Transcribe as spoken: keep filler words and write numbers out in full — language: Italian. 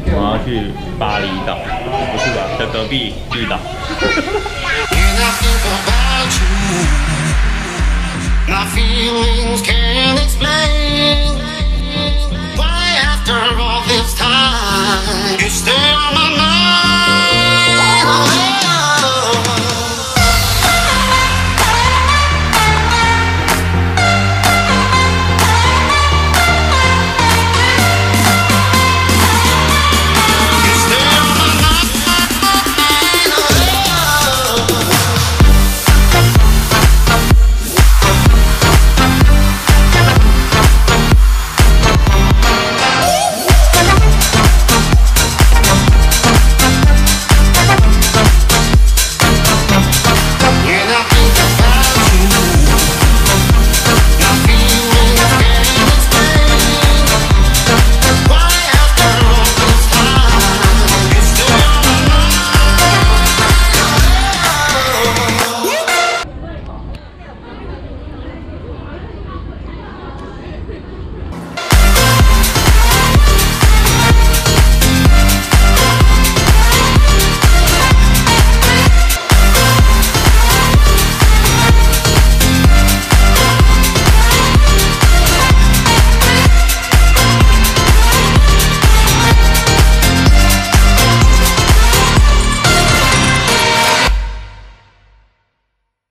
我要去巴厘岛，不是吧？在隔壁绿岛。 My feelings can't explain why after all this time you stay.